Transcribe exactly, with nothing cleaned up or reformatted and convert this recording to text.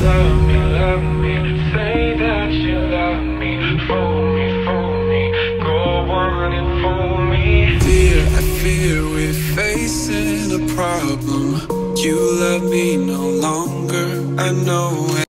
Love me, love me, say that you love me. Fool me, fool me, go on and fool me. Fear, I fear we're facing a problem. You love me no longer, I know it.